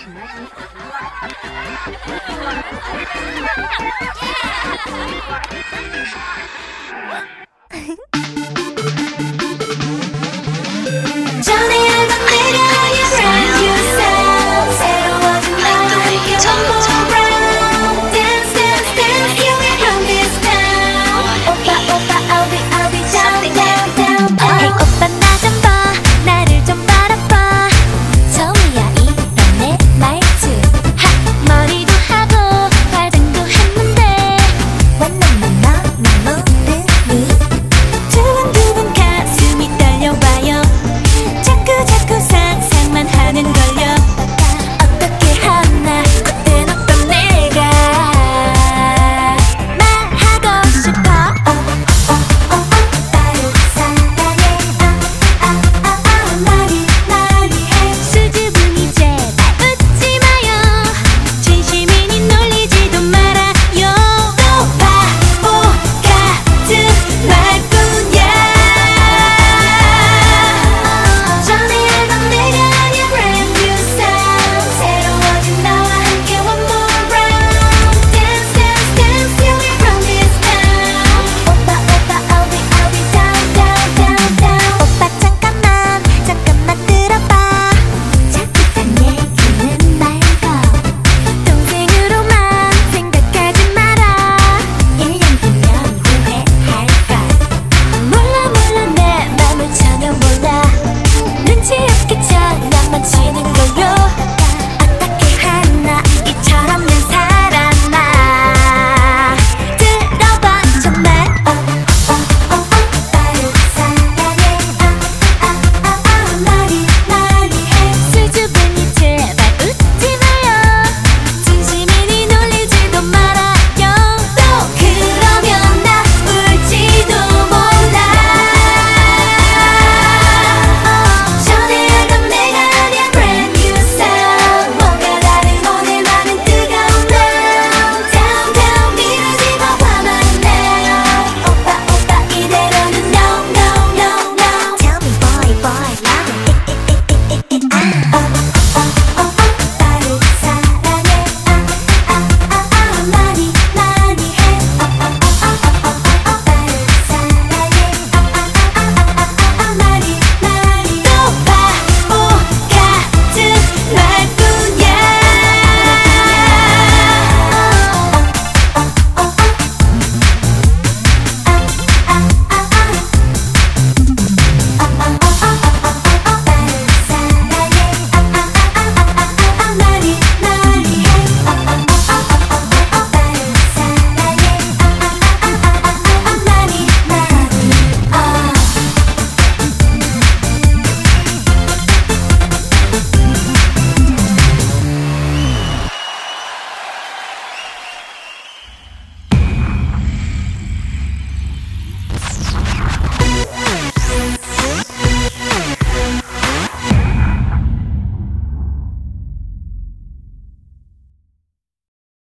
전에 알던 내가 you brand new sound 새로워진 나와 함께 one more round dance dance dance you will run this town 오빠 오빠 I'll be down down down Hey 오빠 나 좀 봐 나를 좀 바라봐 처음이야 이런 내 말투 머리도 하고 화장도 했는데 완전 너 모르니 두근두근 가슴이 떨려와요 자꾸 상상만 하는 걸요 어떻게 하나 그땐 어떤 내가 말하고 싶어 나를 사랑해 많이 해 수줍음이 제발 웃지 마요 진심이니 놀리지도 말아요 또 바보 같은 말뿐이야 전에 알던 내가 아니야 brand new sound 새로워진 나와 함께 one more round dance dance dance you will run this town 오빠 I'll be down down down down 오빠 잠깐만 들어봐 자꾸한 얘기는 말고 동생으로만 생각하지 마라 1년 뒤면 후회할까 몰라 내 맘을 전혀 몰라 눈치 없게 장난만 치는